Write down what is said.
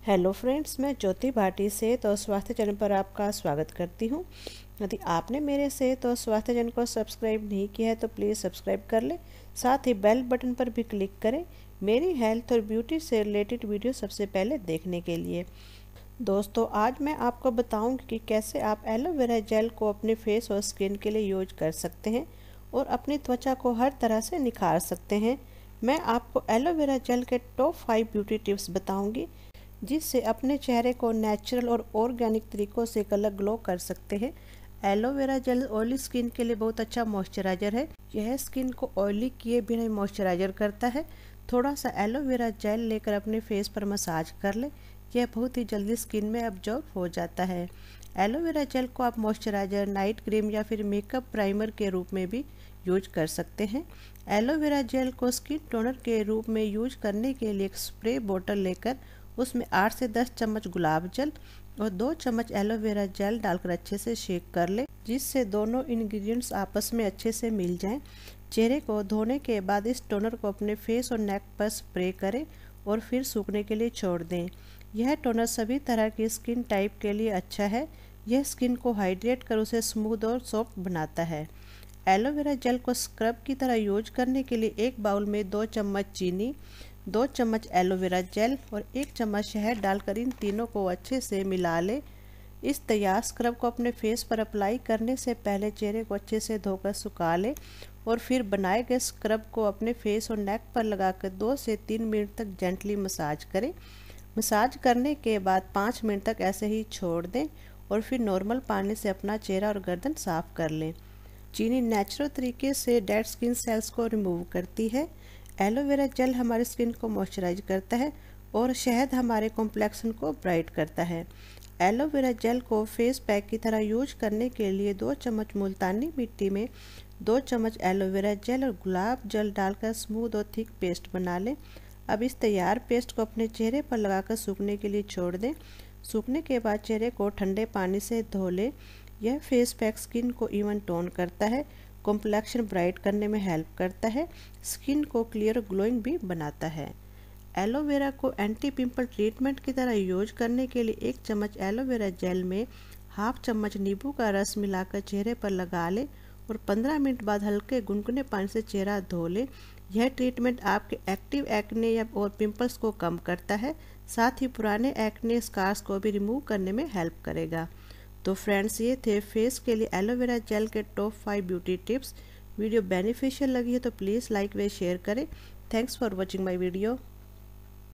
Hello friends, मैं ज्योति भाटी सेहत और स्वास्थ्य चैनल पर आपका स्वागत करती हूँ। यदि आपने मेरे सेहत और स्वास्थ्य चैनल को सब्सक्राइब नहीं किया है तो प्लीज़ सब्सक्राइब कर लें। साथ ही बेल बटन पर भी क्लिक करें मेरी हेल्थ और ब्यूटी से रिलेटेड वीडियो सबसे पहले देखने के लिए। दोस्तों, आज मैं आपको बताऊँगी कि कैसे आप एलोवेरा जेल को अपने फेस और स्किन के लिए यूज कर सकते हैं और अपनी त्वचा को हर तरह से निखार सकते हैं। मैं आपको एलोवेरा जेल के टॉप 5 ब्यूटी टिप्स बताऊंगी जिससे अपने चेहरे को नेचुरल और ऑर्गेनिक तरीक़ों से कलर ग्लो कर सकते हैं। एलोवेरा जेल ऑयली स्किन के लिए बहुत अच्छा मॉइस्चराइजर है। यह स्किन को ऑयली किए बिना मॉइस्चराइजर करता है। थोड़ा सा एलोवेरा जेल लेकर अपने फेस पर मसाज कर ले, यह बहुत ही जल्दी स्किन में अब्जॉर्ब हो जाता है। एलोवेरा जेल को आप मॉइस्चराइजर, नाइट क्रीम या फिर मेकअप प्राइमर के रूप में भी यूज कर सकते हैं। एलोवेरा जेल को स्किन टोनर के रूप में यूज करने के लिए एक स्प्रे बोतल लेकर उसमें 8 से 10 चम्मच गुलाब जल और 2 चम्मच एलोवेरा जेल डालकर अच्छे से शेक कर ले, जिससे दोनों इंग्रेडिएंट्स आपस में अच्छे से मिल जाएं। चेहरे को धोने के बाद इस टोनर को अपने फेस और नेक पर स्प्रे करें और फिर सूखने के लिए छोड़ दें। यह टोनर सभी तरह की स्किन टाइप के लिए अच्छा है। यह स्किन को हाइड्रेट कर उसे स्मूथ और सॉफ्ट बनाता है। एलोवेरा जेल को स्क्रब की तरह यूज करने के लिए एक बाउल में 2 चम्मच चीनी, 2 चम्मच एलोवेरा जेल और 1 चम्मच शहद डालकर इन तीनों को अच्छे से मिला ले। इस तैयार स्क्रब को अपने फेस पर अप्लाई करने से पहले चेहरे को अच्छे से धोकर सुखा ले और फिर बनाए गए स्क्रब को अपने फेस और नेक पर लगाकर 2 से 3 मिनट तक जेंटली मसाज करें। मसाज करने के बाद 5 मिनट तक ऐसे ही छोड़ दें और फिर नॉर्मल पानी से अपना चेहरा और गर्दन साफ कर लें। चीनी नेचुरल तरीके से डेड स्किन सेल्स को रिमूव करती है। एलोवेरा जेल हमारी स्किन को मॉइस्चराइज करता है और शहद हमारे कॉम्प्लेक्शन को ब्राइट करता है। एलोवेरा जेल को फेस पैक की तरह यूज करने के लिए 2 चम्मच मुल्तानी मिट्टी में 2 चम्मच एलोवेरा जेल और गुलाब जल डालकर स्मूथ और थिक पेस्ट बना लें। अब इस तैयार पेस्ट को अपने चेहरे पर लगाकर सूखने के लिए छोड़ दें। सूखने के बाद चेहरे को ठंडे पानी से धो लें। यह फेस पैक स्किन को इवन टोन करता है, कॉम्प्लेक्शन ब्राइट करने में हेल्प करता है, स्किन को क्लियर ग्लोइंग भी बनाता है। एलोवेरा को एंटी पिंपल ट्रीटमेंट की तरह यूज करने के लिए 1 चम्मच एलोवेरा जेल में हाफ चम्मच नींबू का रस मिलाकर चेहरे पर लगा ले और 15 मिनट बाद हल्के गुनगुने पानी से चेहरा धो ले। यह ट्रीटमेंट आपके एक्टिव एक्ने या और पिंपल्स को कम करता है, साथ ही पुराने एक्ने स्कार्स को भी रिमूव करने में हेल्प करेगा। तो फ्रेंड्स, ये थे फेस के लिए एलोवेरा जेल के top 5 beauty tips. Video beneficial लगी है तो प्लीज़ लाइक व शेयर करें। Thanks for watching my video.